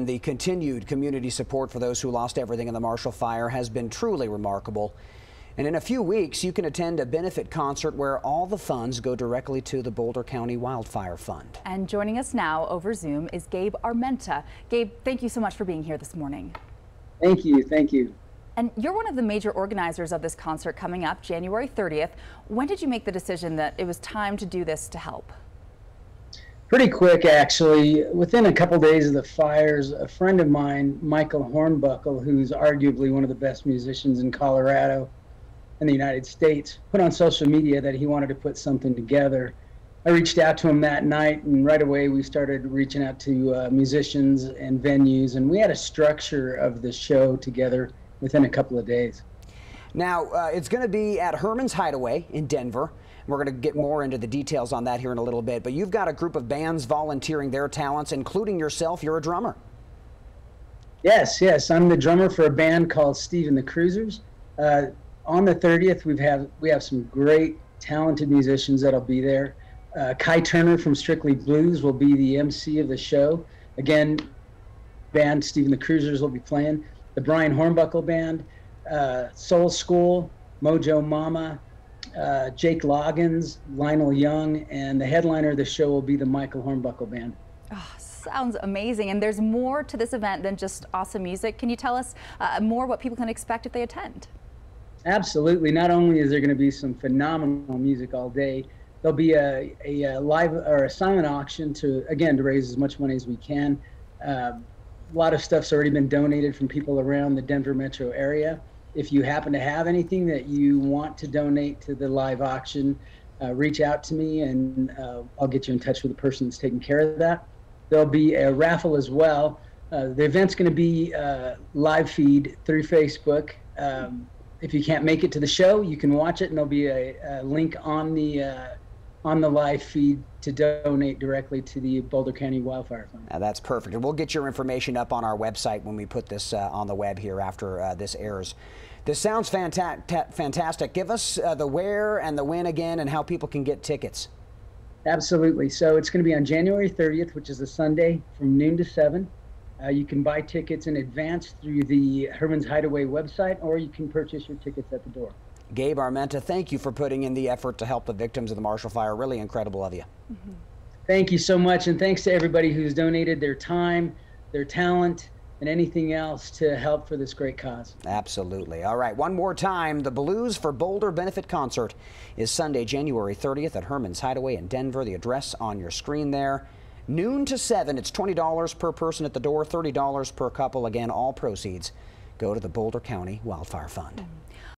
The continued community support for those who lost everything in the Marshall Fire has been truly remarkable. And in a few weeks, you can attend a benefit concert where all the funds go directly to the Boulder County Wildfire Fund. And joining us now over Zoom is Gabe Armenta. Gabe, thank you so much for being here this morning. Thank you. Thank you. And you're one of the major organizers of this concert coming up January 30th. When did you make the decision that it was time to do this to help? Pretty quick, actually. Within a couple days of the fires, a friend of mine, Michael Hornbuckle, who's arguably one of the best musicians in Colorado and the United States, put on social media that he wanted to put something together. I reached out to him that night, and right away we started reaching out to musicians and venues, and we had a structure of the show together within a couple of days. Now, it's going to be at Herman's Hideaway in Denver. We're going to get more into the details on that here in a little bit, but you've got a group of bands volunteering their talents, including yourself. You're a drummer. Yes, I'm the drummer for a band called Steve and the Cruisers. On the 30th, we have some great, talented musicians that'll be there. Kai Turner from Strictly Blues will be the MC of the show. Again, band Steve and the Cruisers will be playing. The Brian Hornbuckle Band, Soul School, Mojo Mama, Jake Loggins, Lionel Young, and the headliner of the show will be the Michael Hornbuckle Band. Oh, sounds amazing. And there's more to this event than just awesome music. Can you tell us more what people can expect if they attend? Absolutely. Not only is there going to be some phenomenal music all day, there'll be a live or a silent auction to raise as much money as we can. A lot of stuff's already been donated from people around the Denver metro area. If you happen to have anything that you want to donate to the live auction, reach out to me and I'll get you in touch with the person that's taking care of that. There'll be a raffle as well. The event's going to be live feed through Facebook. If you can't make it to the show, you can watch it, and there'll be a link on the live feed to donate directly to the Boulder County Wildfire Fund. That's perfect. And we'll get your information up on our website when we put this on the web here after this airs. This sounds fantastic. Give us the where and the when again and how people can get tickets. Absolutely. So it's going to be on January 30th, which is a Sunday from noon to 7. You can buy tickets in advance through the Herman's Hideaway website, or you can purchase your tickets at the door. Gabe Armenta, thank you for putting in the effort to help the victims of the Marshall Fire. Really incredible of you. Thank you so much, and thanks to everybody who's donated their time, their talent, and anything else to help for this great cause. Absolutely. All right, one more time. The Blues for Boulder Benefit Concert is Sunday, January 30th at Herman's Hideaway in Denver. The address on your screen there. Noon to 7. It's $20 per person at the door, $30 per couple. Again, all proceeds go to the Boulder County Wildfire Fund.